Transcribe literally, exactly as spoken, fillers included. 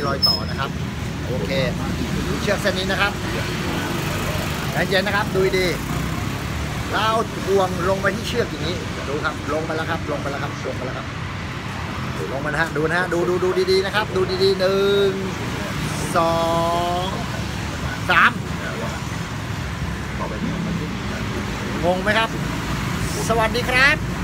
รอยต่อนะครับโอเคดูเชือกเส้นนี้นะครับใจเย็นนะครับดูดีเราห่วงลงไปที่เชือกอย่างนี้ดูครับลงไปแล้วครับลงไปแล้วครับลงไปแล้วครับลงมานะฮะดูนะฮะดูดูดูดีๆนะครับดูดีๆหนึ่งสองสามงงไหมครับสวัสดีครับ